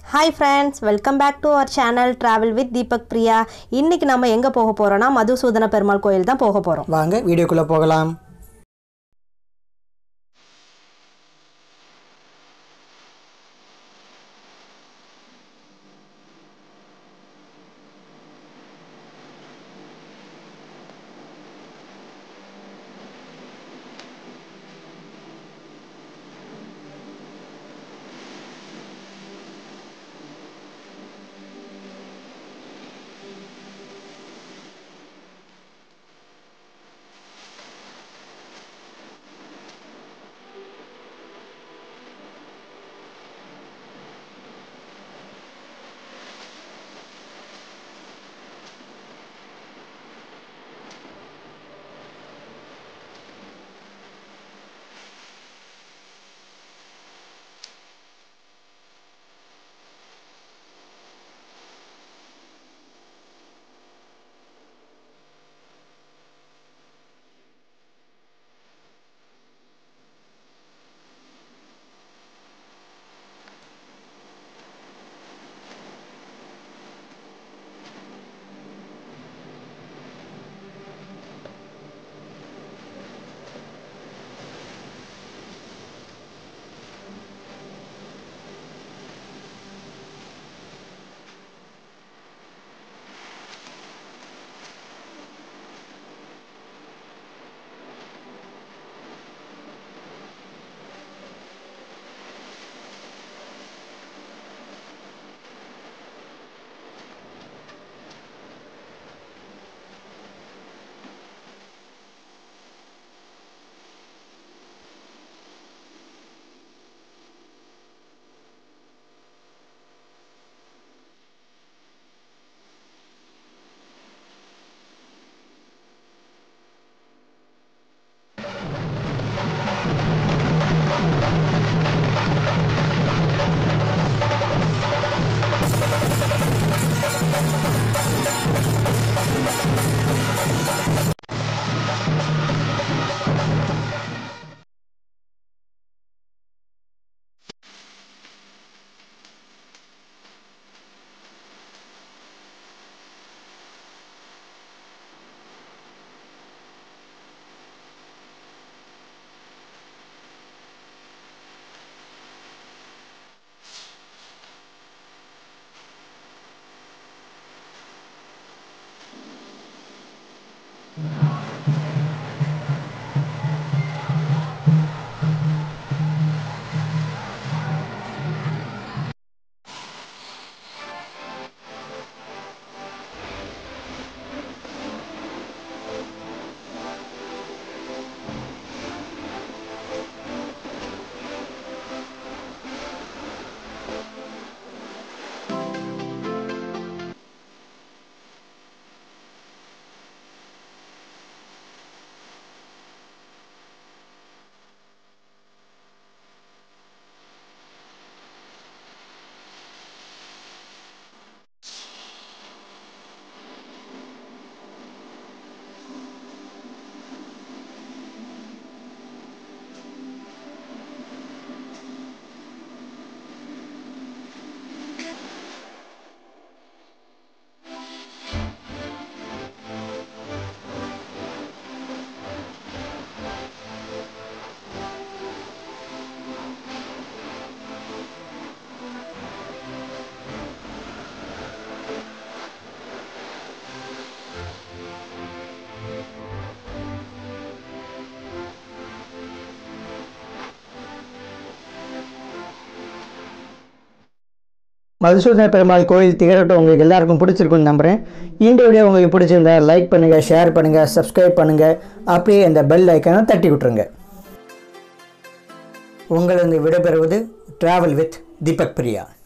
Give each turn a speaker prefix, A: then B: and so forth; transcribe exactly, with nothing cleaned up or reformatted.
A: Hi friends, welcome back to our channel Travel with Deepakpriya. இன்னைக்கு நாம எங்க போக போறோம்னா மதுசூதன பெருமாள் கோயில் தான் போக போறோம்.
B: வாங்க வீடியோக்குள்ள போகலாம். மதுசூதன பெருமாள் கோயில் திகழட்டும் உங்களுக்கு எல்லாருக்கும் பிடிச்சிருக்குன்னு நம்புகிறேன். இந்த வீடியோ உங்களுக்கு பிடிச்சிருந்தா லைக் பண்ணுங்கள், ஷேர் பண்ணுங்கள், சப்ஸ்கிரைப் பண்ணுங்கள், அப்படியே அந்த பெல் ஐக்கானை தட்டி விட்டுருங்க. உங்களிருந்து விடைபெறுவது ட்ராவல் வித் தீபக் பிரியா.